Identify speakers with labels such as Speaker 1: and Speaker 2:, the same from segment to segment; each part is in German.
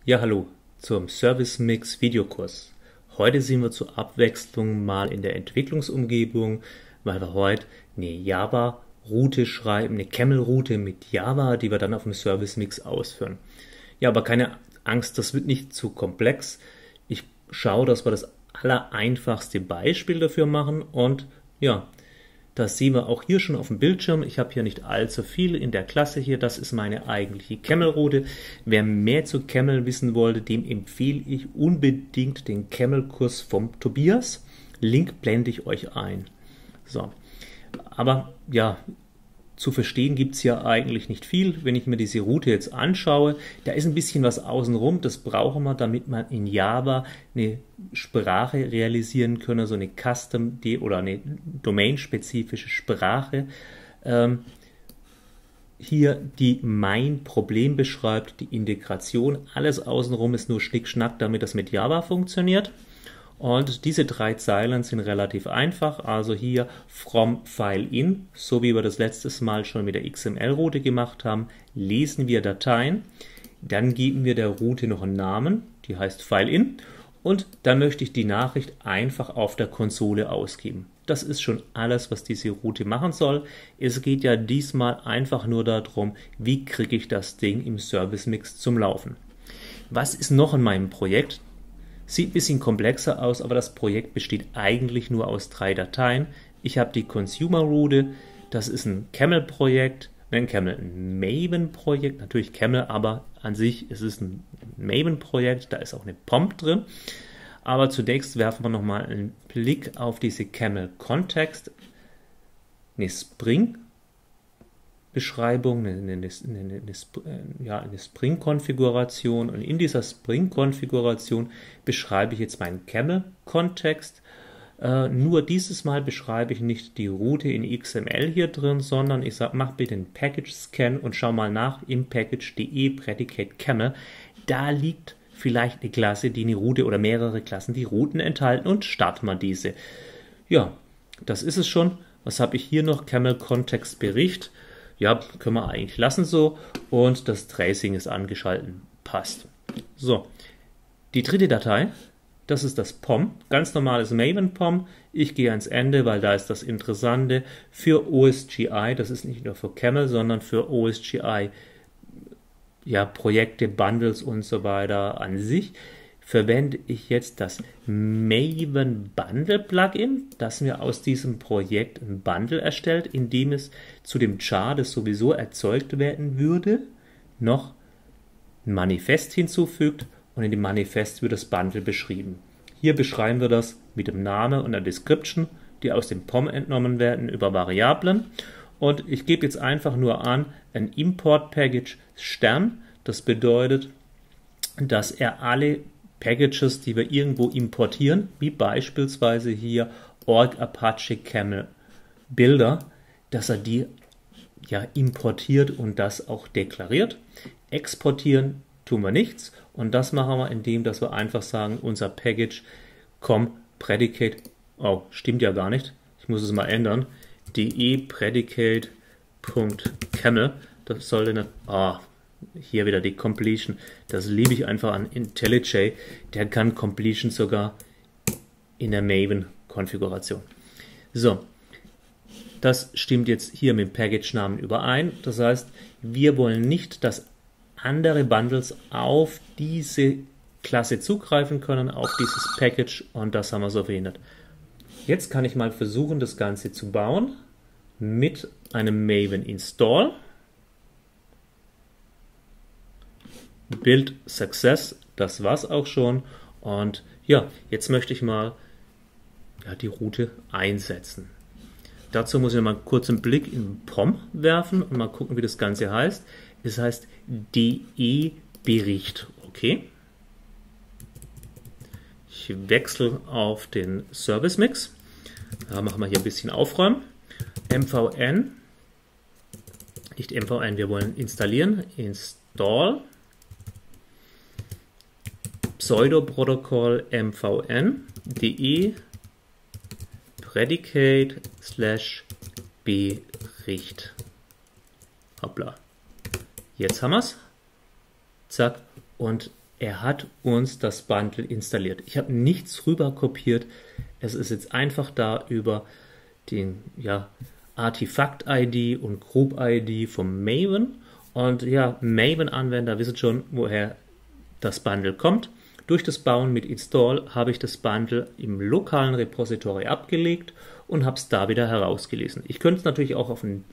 Speaker 1: Ja, hallo zum Service Mix Videokurs. Heute sind wir zur Abwechslung mal in der Entwicklungsumgebung, weil wir heute eine Java-Route schreiben, eine Camel-Route mit Java, die wir dann auf dem Service Mix ausführen. Ja, aber keine Angst, das wird nicht zu komplex. Ich schaue, dass wir das allereinfachste Beispiel dafür machen und ja, das sehen wir auch hier schon auf dem Bildschirm. Ich habe hier nicht allzu viel in der Klasse hier. Das ist meine eigentliche Camel-Route. Wer mehr zu Camel wissen wollte, dem empfehle ich unbedingt den Camel-Kurs vom Tobias. Link blende ich euch ein. So, aber ja, zu verstehen gibt es ja eigentlich nicht viel. Wenn ich mir diese Route jetzt anschaue, da ist ein bisschen was außenrum. Das brauchen wir, damit man in Java eine Sprache realisieren können, so eine Custom- oder eine domain-spezifische Sprache. Hier die mein Problem beschreibt, die Integration. Alles außenrum ist nur Schnickschnack, damit das mit Java funktioniert. Und diese 3 Zeilen sind relativ einfach, also hier from file in, so wie wir das letztes Mal schon mit der XML-Route gemacht haben, lesen wir Dateien, dann geben wir der Route noch einen Namen, die heißt file in, und dann möchte ich die Nachricht einfach auf der Konsole ausgeben. Das ist schon alles, was diese Route machen soll. Es geht ja diesmal einfach nur darum, wie kriege ich das Ding im Service Mix zum Laufen. Was ist noch in meinem Projekt? Sieht ein bisschen komplexer aus, aber das Projekt besteht eigentlich nur aus 3 Dateien. Ich habe die Consumer-Route, das ist ein Camel-Projekt, ein Maven-Projekt, natürlich Camel, aber an sich ist es ein Maven-Projekt, da ist auch eine POM drin. Aber zunächst werfen wir nochmal einen Blick auf diese Camel-Kontext, eine Spring-Beschreibung, eine Spring-Konfiguration, und in dieser Spring-Konfiguration beschreibe ich jetzt meinen Camel-Kontext. Nur dieses Mal beschreibe ich nicht die Route in XML hier drin, sondern ich sage, mach bitte den Package-Scan und schau mal nach im Package.de Predicate Camel. Da liegt vielleicht eine Klasse, die eine Route oder mehrere Klassen, die Routen enthalten, und starten wir diese. Ja, das ist es schon. Was habe ich hier noch? Camel-Kontext-Bericht. Ja, können wir eigentlich lassen so, und das Tracing ist angeschaltet, passt. So, die dritte Datei, das ist das POM, ganz normales Maven-POM. Ich gehe ans Ende, weil da ist das Interessante für OSGI, das ist nicht nur für Camel, sondern für OSGI, ja, Projekte, Bundles und so weiter an sich, verwende ich jetzt das Maven Bundle Plugin, das mir aus diesem Projekt ein Bundle erstellt, in dem es zu dem Char, das sowieso erzeugt werden würde, noch ein Manifest hinzufügt, und in dem Manifest wird das Bundle beschrieben. Hier beschreiben wir das mit dem Namen und der Description, die aus dem POM entnommen werden über Variablen. Und ich gebe jetzt einfach nur an ein Import Package Stern. Das bedeutet, dass er alle Packages, die wir irgendwo importieren, wie beispielsweise hier org Apache Camel Builder, dass er die ja importiert und das auch deklariert. Exportieren tun wir nichts, und das machen wir, indem dass wir einfach sagen, unser Package Predicate, oh, stimmt ja gar nicht, ich muss es mal ändern, de predicate.camel, das sollte nicht, hier wieder die Completion, das liebe ich einfach an IntelliJ, der kann Completion sogar in der Maven-Konfiguration. So, das stimmt jetzt hier mit dem Package-Namen überein, das heißt, wir wollen nicht, dass andere Bundles auf diese Klasse zugreifen können, auf dieses Package, und das haben wir so verhindert. Jetzt kann ich mal versuchen, das Ganze zu bauen mit einem Maven Install. Build Success, das war's auch schon, und ja, jetzt möchte ich mal die Route einsetzen. Dazu muss ich mal kurz einen Blick in POM werfen und mal gucken, wie das Ganze heißt. Es heißt de Bericht, okay. Ich wechsle auf den Service Mix. Da machen wir hier ein bisschen aufräumen. MVN, nicht MVN, wir wollen installieren. Install Pseudoprotokoll MVN de Predicate / Bericht. Hoppla. Jetzt haben wir es. Zack. Und er hat uns das Bundle installiert. Ich habe nichts rüber kopiert. Es ist jetzt einfach da über den Artifact-ID und Group-ID vom Maven. Und ja, Maven-Anwender wissen schon, woher das Bundle kommt. Durch das Bauen mit Install habe ich das Bundle im lokalen Repository abgelegt und habe es da wieder herausgelesen. Ich könnte es natürlich auch auf ein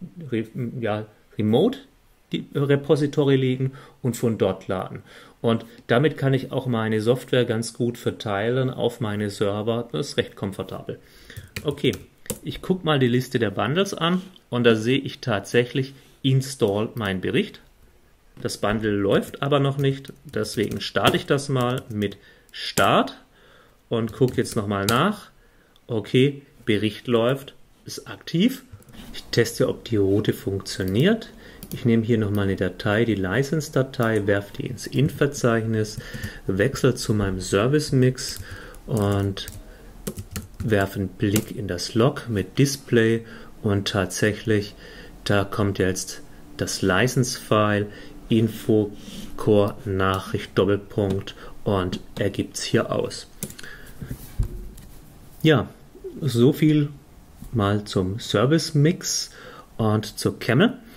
Speaker 1: Remote-Repository legen und von dort laden. Und damit kann ich auch meine Software ganz gut verteilen auf meine Server. Das ist recht komfortabel. Okay, ich gucke mal die Liste der Bundles an und da sehe ich tatsächlich Install mein Bericht. Das Bundle läuft aber noch nicht, deswegen starte ich das mal mit Start und gucke jetzt nochmal nach. Okay, Bericht läuft, ist aktiv. Ich teste, ob die Route funktioniert. Ich nehme hier nochmal eine Datei, die License-Datei, werfe die ins In-Verzeichnis, wechsle zu meinem Service-Mix und werfe einen Blick in das Log mit Display und tatsächlich, da kommt jetzt das License-File, Info, Core, Nachricht, Doppelpunkt und ergibt es hier aus. Ja, so viel mal zum Service-Mix und zur Camel.